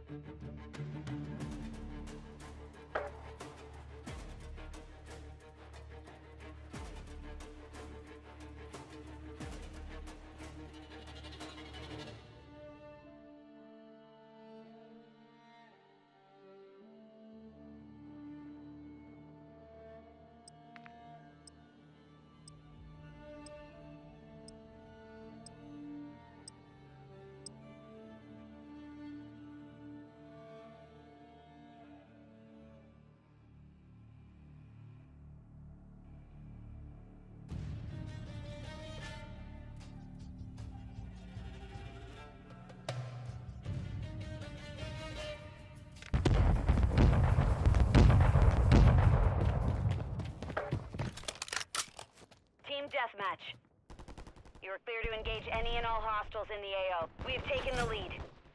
Deathmatch. You are clear to engage any and all hostiles in the AO. We have taken the lead.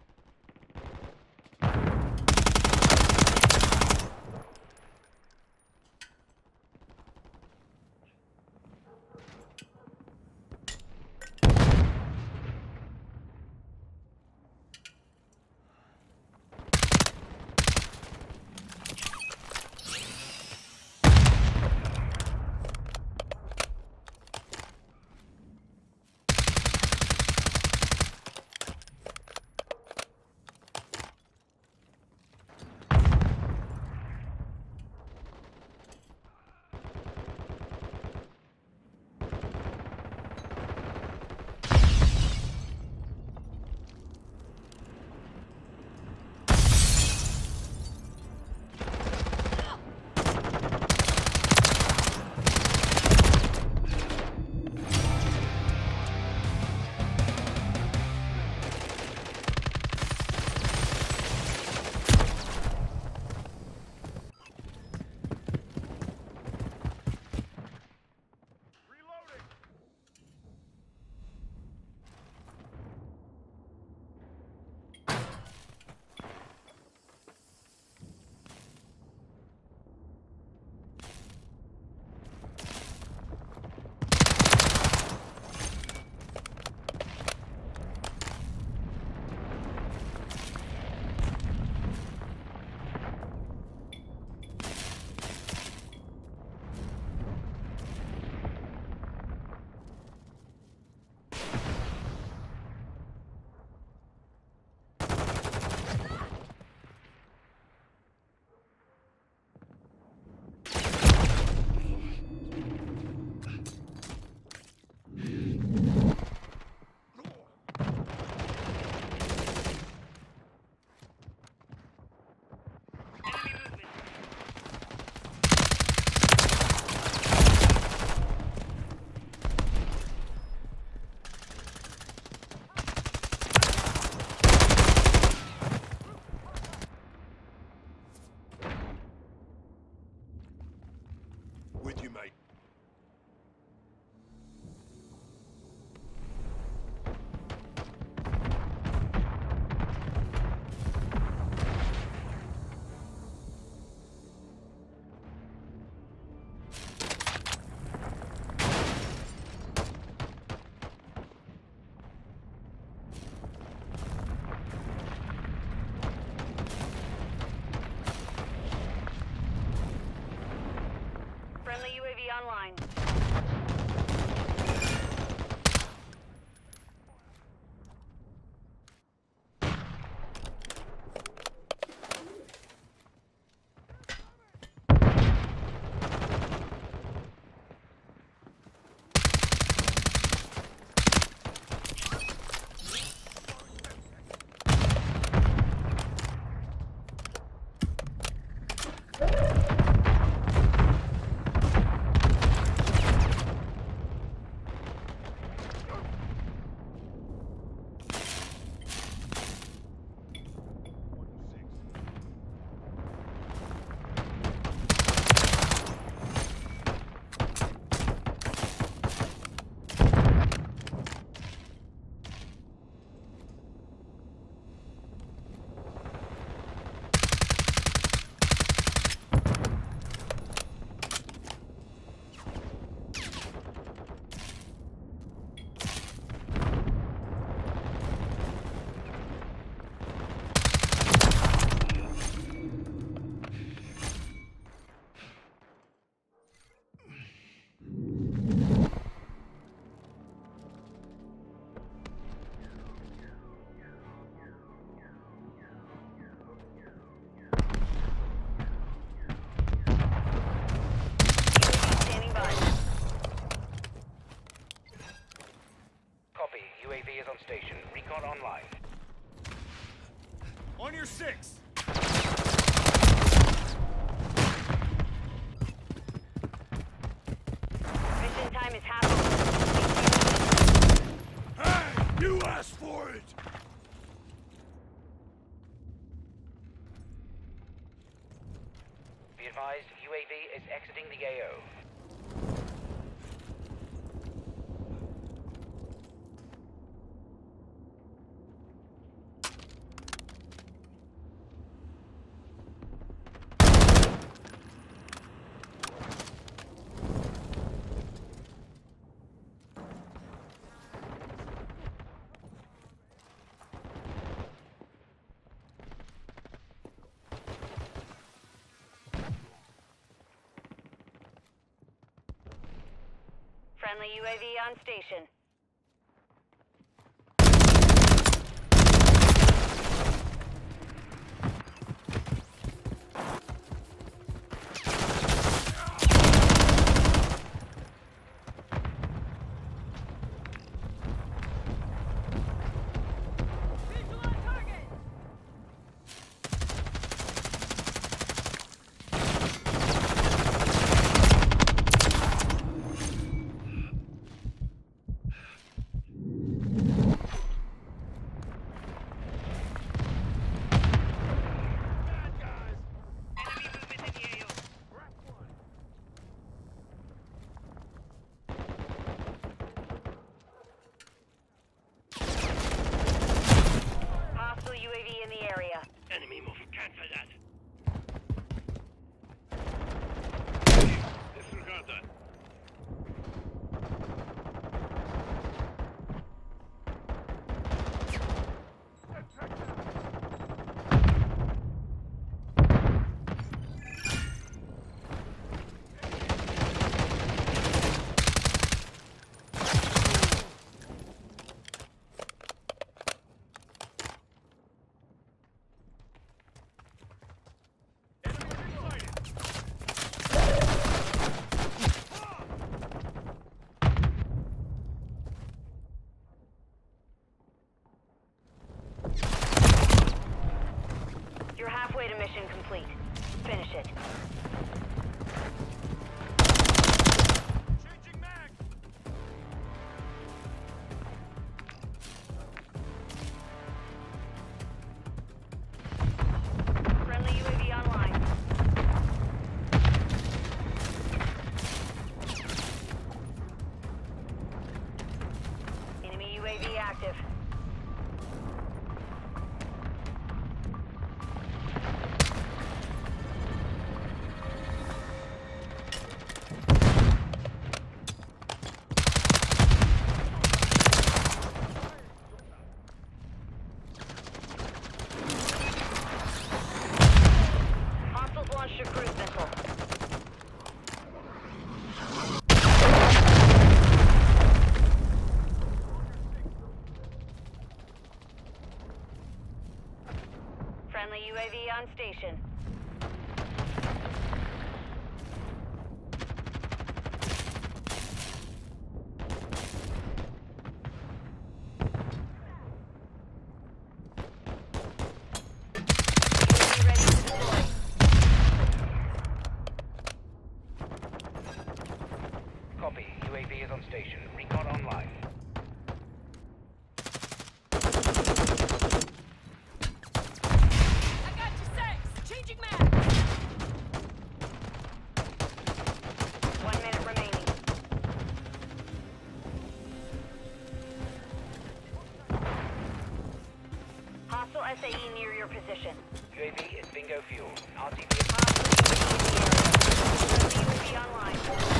With you, mate. Friendly UAV online. is on station. Recon online. On your 6! Mission time is half. Hey! You asked for it! Be advised, UAV is exiting the AO. Friendly UAV on station. Enemy move. Cancel that. Disregard that. You're halfway to mission complete. Finish it. Changing mag! Friendly UAV online. Enemy UAV active. Hostiles launched a cruise missile. Friendly UAV on station. UAV ready to deploy. Copy. UAV is on station. Recon online. I got you, six. Changing mag. 1 minute remaining. Hostile SAE near your position. UAV is bingo fuel. RTV Hostile UAV online.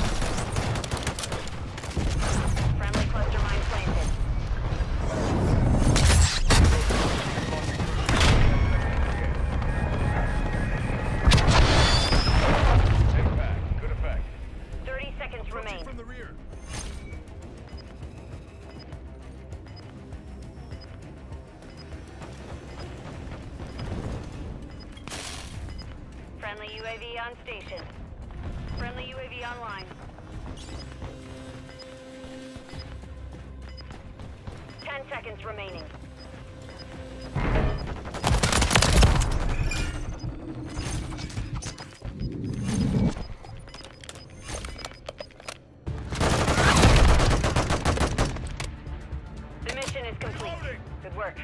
Friendly cluster mine planted. Take back. Good effect. 30 seconds remain. From the rear. Friendly UAV on station. Friendly UAV online. 10 seconds remaining. The mission is complete. Good work.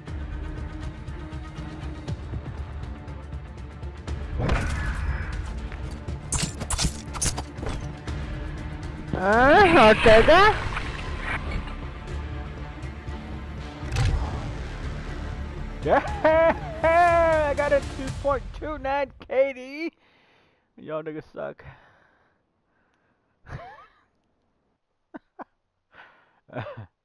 Ortega? Yeah, I got a 2.29 KD. Y'all niggas suck.